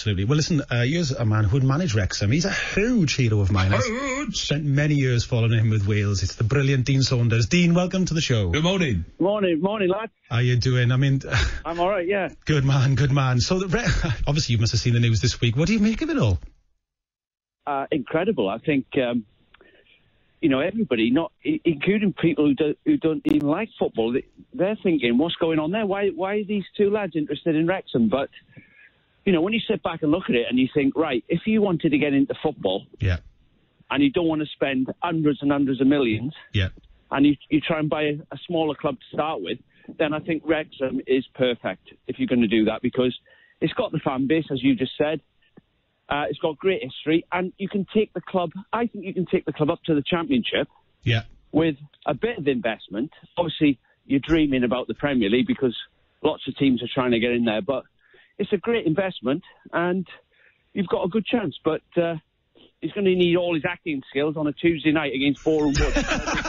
absolutely. Well, listen, here's a man who would manage Wrexham. He's a huge hero of mine. I've spent many years following him with Wales. It's the brilliant Dean Saunders. Dean, welcome to the show. Good morning. Morning, lad. How you doing? I mean... I'm all right, yeah. Good man. So, obviously, you must have seen the news this week. What do you make of it all? Incredible. I think, everybody, not including people who don't even like football, they're thinking, what's going on there? Why are these two lads interested in Wrexham? But, when you sit back and look at it and you think, right, if you wanted to get into football, yeah, and you don't want to spend hundreds and hundreds of millions, yeah, and you try and buy a smaller club to start with, then I think Wrexham is perfect if you're going to do that, because it's got the fan base, as you just said. It's got great history, and you can take the club. I think you can take the club up to the Championship. Yeah. With a bit of investment. Obviously, you're dreaming about the Premier League because lots of teams are trying to get in there. But it's a great investment, and you've got a good chance. But he's going to need all his acting skills on a Tuesday night against Boreham Wood.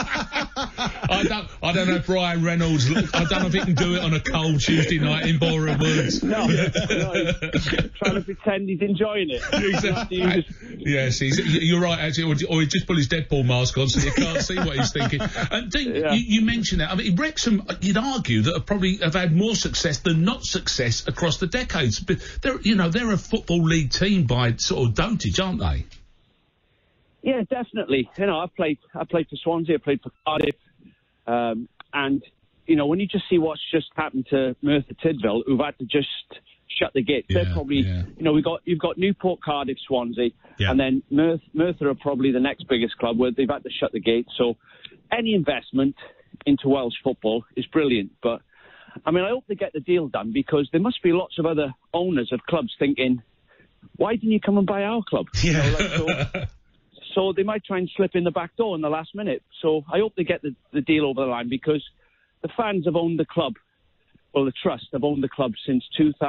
I don't know if Ryan Reynolds. I don't know if he can do it on a cold Tuesday night in Boreham Woods. No, he's trying to pretend he's enjoying it. Exactly. Yes, you're right, actually. Or he just put his Deadpool mask on so you can't see what he's thinking. Dean, yeah. you mentioned that. I mean, Wrexham, you'd argue that have had more success than not success across the decades. But they're a football league team by sort of dotage, aren't they? Yeah, definitely. I played for Swansea, I played for Cardiff, and when you just see what's just happened to Merthyr Tydfil, who've had to just shut the gates, they're probably, you've got Newport, Cardiff, Swansea, and then Merthyr are probably the next biggest club where they've had to shut the gates. So any investment into Welsh football is brilliant. But I hope they get the deal done, because there must be lots of other owners of clubs thinking, why didn't you come and buy our club? Yeah. So they might try and slip in the back door in the last minute. So I hope they get the deal over the line, because the fans have owned the club. Well, the Trust have owned the club since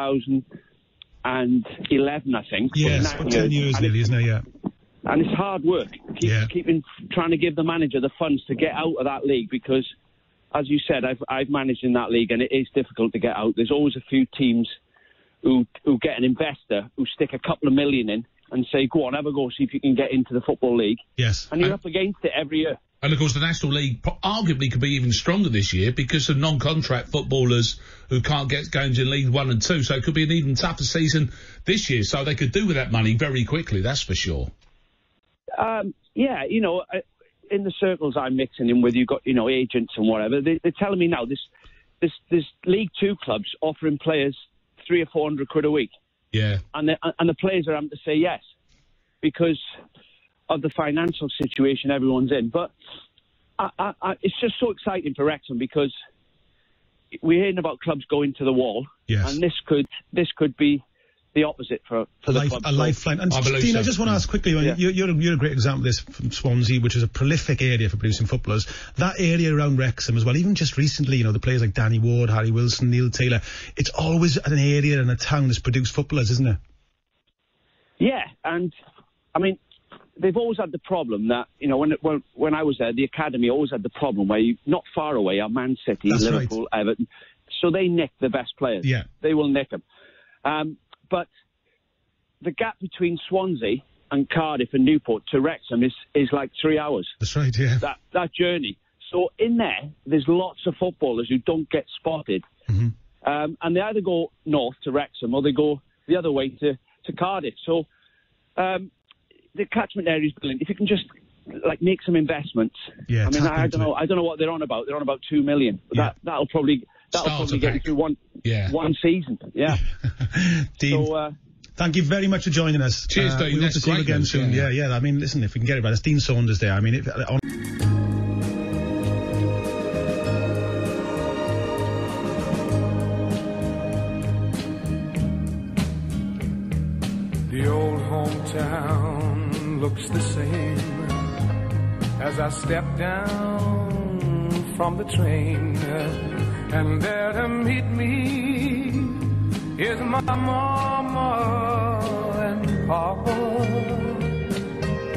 2011, I think. Yes, for 10 years nearly, isn't it? Yeah. And it's hard work, trying to give the manager the funds to get out of that league, because, as you said, I've managed in that league, and it is difficult to get out. There's always a few teams who get an investor who stick a couple of million in and say, go on, have a go, see if you can get into the Football League. Yes. And you're up against it every year. And, of course, the National League arguably could be even stronger this year because of non-contract footballers who can't get going to League 1 and 2. So it could be an even tougher season this year. So they could do with that money very quickly, that's for sure. In the circles I'm mixing in with, you've got, agents and whatever. They're telling me now there's League 2 clubs offering players £300 or £400 a week. Yeah. And the players are having to say yes because of the financial situation everyone's in. But it's just so exciting for Wrexham, because we're hearing about clubs going to the wall. Yes. And this could be the opposite for the club. A lifeline. And Dean, I just want to ask quickly, you're a great example of this from Swansea, which is a prolific area for producing footballers. That area around Wrexham as well, even just recently, the players like Danny Ward, Harry Wilson, Neil Taylor, it's always an area and a town that's produced footballers, isn't it? Yeah, and they've always had the problem that, when I was there, the academy always had the problem where not far away are Man City, That's Liverpool, right. Everton. So they nick the best players. Yeah. They will nick them. But the gap between Swansea and Cardiff and Newport to Wrexham is like 3 hours. That's right, yeah. That journey. So in there's lots of footballers who don't get spotted. Mm-hmm. And they either go north to Wrexham or they go the other way to Cardiff. So the catchment area is brilliant. If you can just make some investments. Yeah, I don't know what they're on about. They're on about 2 million. Yeah. That'll probably get you through one season. Yeah. Dean, so, thank you very much for joining us. Cheers, Dean. We hope to see you again soon. Yeah. Listen, if we can get it right, it's Dean Saunders there. The old hometown looks the same as I step down from the train, and there to meet me is my mama and papa.